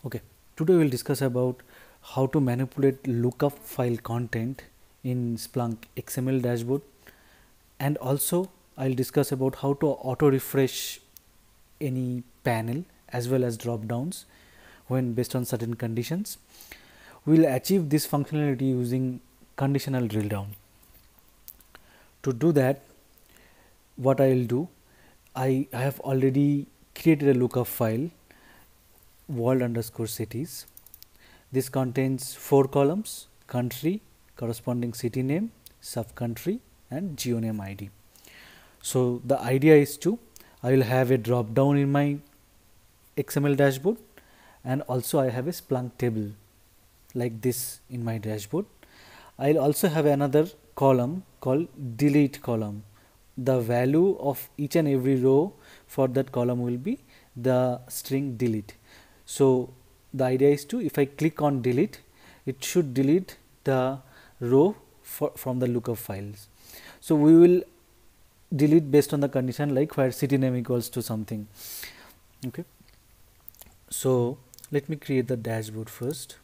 Okay, today we'll discuss about how to manipulate lookup file content in Splunk XML dashboard, and also I'll discuss about how to auto refresh any panel as well as drop downs when based on certain conditions. We'll achieve this functionality using conditional drill down. To do that, what I'll do, I have already created a lookup file world_cities. This contains 4 columns: country, corresponding city name, sub-country, and geoname ID. So the idea is I will have a drop down in my XML dashboard, and also I have a Splunk table like this in my dashboard. I'll also have another column called delete column. The value of each and every row for that column will be the string delete. So the idea is if I click on delete, it should delete the row from the lookup files. So we will delete based on the condition like where city name equals to something. Okay, so let me create the dashboard first,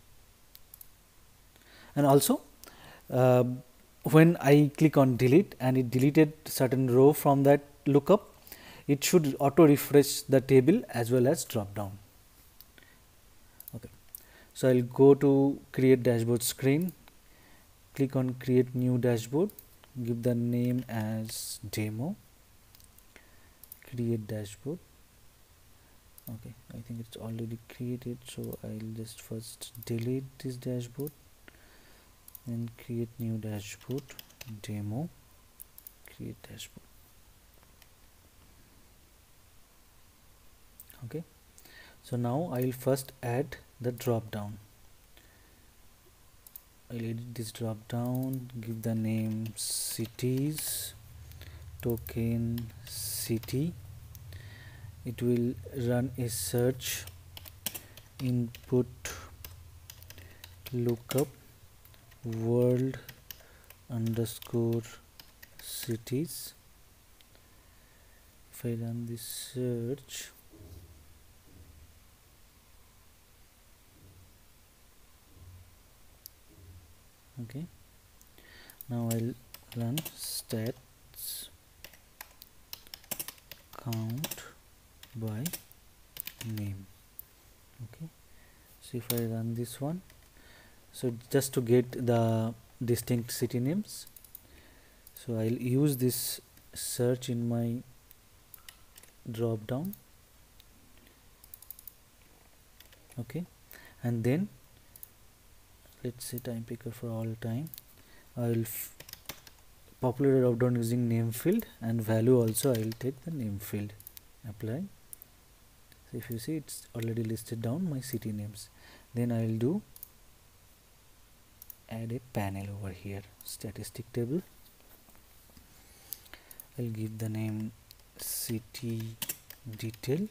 and also when I click on delete and it deleted certain row from that lookup, it should auto refresh the table as well as drop down. Okay, so I'll go to create dashboard screen, click on create new dashboard, give the name as demo, create dashboard. Okay, I think it's already created, so I'll just first delete this dashboard and create new dashboard, demo, create dashboard. Okay, so now I will first add the drop down. I'll edit this drop down, give the name cities, token city. It will run a search, input lookup world_cities. If I run this search, okay, now I'll run stats count by name. Okay, so if I run this one, so just to get the distinct city names, so I'll use this search in my drop down. Okay, and then let's say time picker for all time. I will populate a drop down using name field, and value also I will take the name field, apply. So if you see, it's already listed down my city names. Then I will do add a panel over here, statistic table. I'll give the name city detail.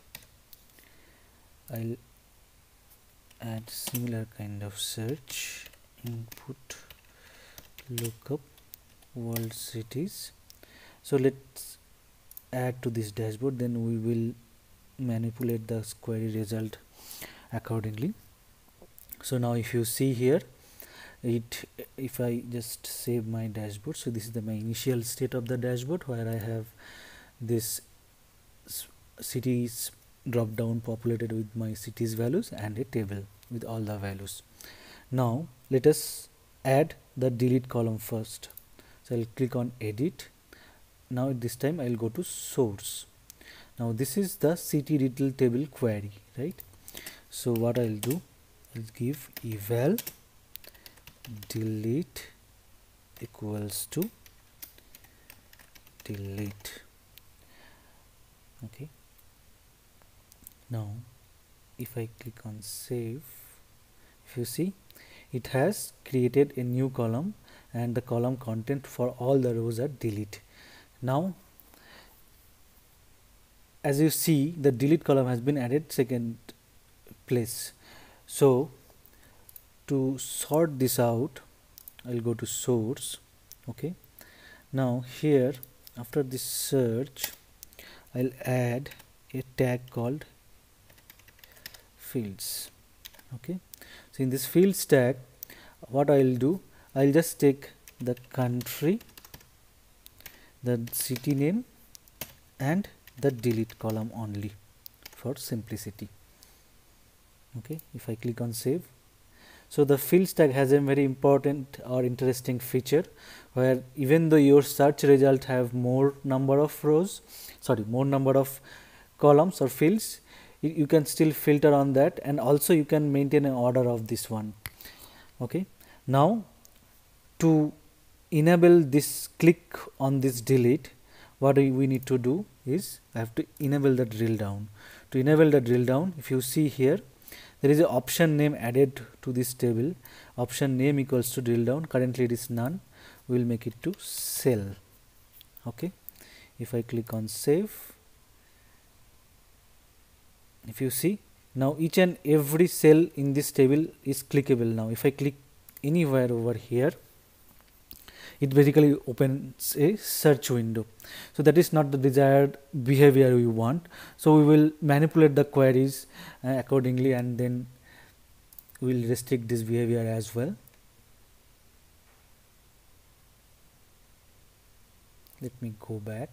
I'll add similar kind of search, input lookup world cities. So let's add to this dashboard, then we will manipulate the query result accordingly. So now if you see here, if I just save my dashboard, so this is my initial state of the dashboard where I have this cities drop down populated with my cities values and a table with all the values. Now let us add the delete column first. So I'll click on edit. Now this time I'll go to source. Now this is the city detail table query, right? So what I'll do is give eval delete equals to delete. Okay, now if I click on save, if you see, it has created a new column and the column content for all the rows are delete. Now as you see, the delete column has been added second place. So to sort this out, I'll go to source. Okay, now here after this search, I'll add a tag called fields. Okay, so in this field stack, what I'll do, I'll just take the country, the city name, and the delete column only for simplicity. Okay, if I click on save, so the field stack has a very important or interesting feature where even though your search result have more number of rows, more number of columns or fields, you can still filter on that, and also you can maintain an order of this one. Okay, now to enable this click on this delete, what we need to do is I have to enable the drill down. To enable the drill down, if you see here, there is an option name added to this table. Option name equals to drill down. Currently it is none. We will make it to cell. Okay, if I click on save, if you see, now each and every cell in this table is clickable. Now if I click anywhere over here, it basically opens a search window. So that is not the desired behavior we want. So we will manipulate the queries accordingly, and then we will restrict this behavior as well. Let me go back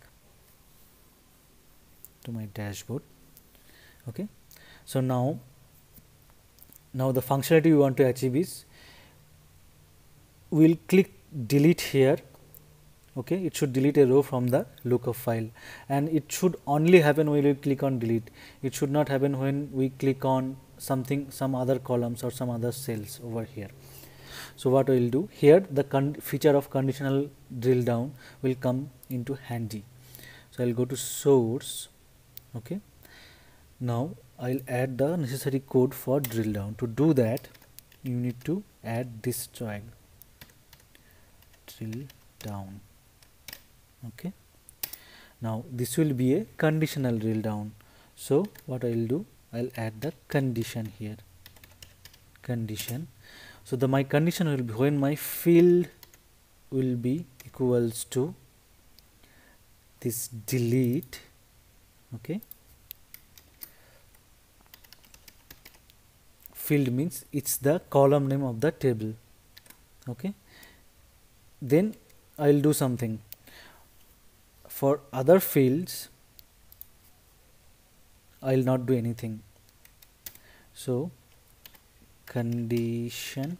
to my dashboard. Okay, so now the functionality we want to achieve is, we will click delete here. Okay, it should delete a row from the lookup file, and it should only happen when we click on delete. It should not happen when we click on some other columns or some other cells over here. So what we will do here, the feature of conditional drill down will come into handy. So I will go to source. Okay, now I will add the necessary code for drill down. To do that, you need to add this tag, drill down. Okay, now this will be a conditional drill down. So what I will do, I will add the condition here, condition. So my condition will be when my field will be equals to this delete. Okay, field means it's the column name of the table. Okay, then I will do something. For other fields, I will not do anything. So condition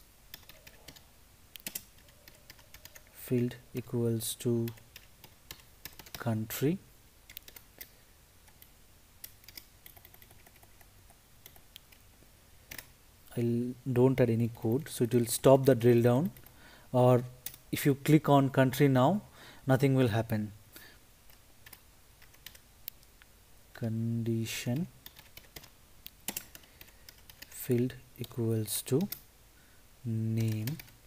field equals to country, I don't add any code, so it will stop the drill down. Or if you click on country now, nothing will happen. Condition field equals to name,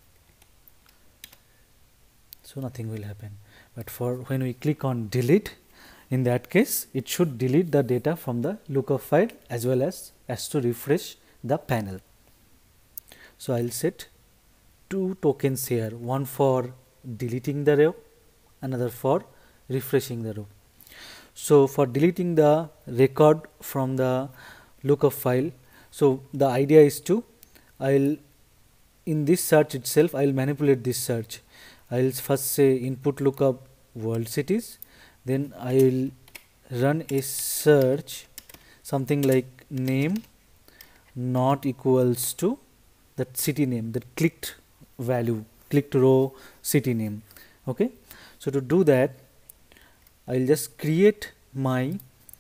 so nothing will happen. But for when we click on delete, in that case it should delete the data from the lookup file as well as to refresh the panel. So I will set two tokens here, one for deleting the row, another for refreshing the row. So for deleting the record from the lookup file, so the idea is to, in this search itself, I will manipulate this search. I will first say input lookup world cities, then I will run a search something like name not equals to that city name, that clicked value, clicked row city name. Okay, so to do that, I will just create a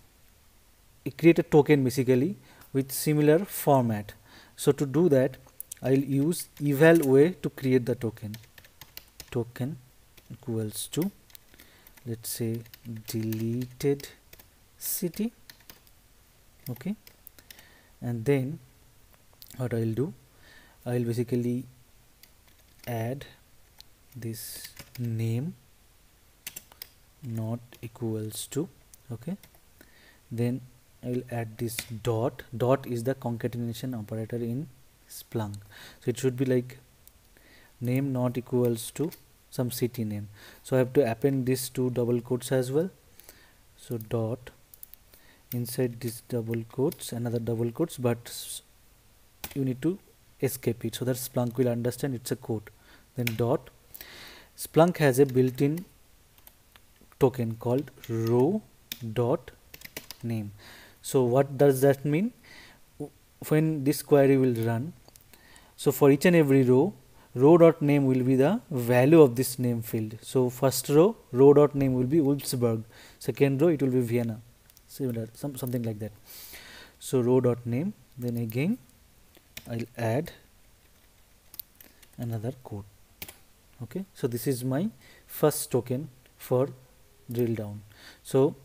token basically with similar format. So to do that, I will use eval way to create the token. Token equals to, let's say, deleted city. Okay, and then what I will do, I will basically add this name not equals to. Okay, then I will add this dot. Dot is the concatenation operator in Splunk, so it should be like name not equals to some city name. So I have to append these two double quotes as well. So dot, inside this double quotes, another double quotes, but you need to escape it so that Splunk will understand it's a code. Then dot. Splunk has a built-in token called row dot name. So what does that mean? When this query will run, so for each and every row dot name will be the value of this name field. So first row dot name will be Wolfsburg, second row it will be Vienna, similar, something like that. So row dot name, then again I'll add another code. Okay, so this is my first token for drill down. So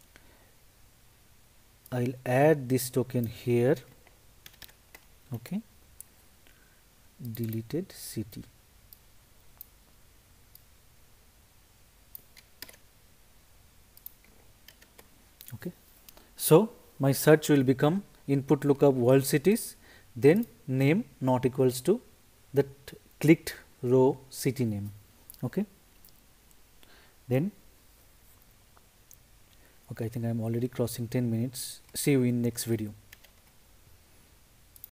I'll add this token here. Okay, deleted city. Okay, so my search will become input lookup world cities, then name not equals to that clicked row city name. Okay, then okay, I think I am already crossing 10 minutes. See you in next video.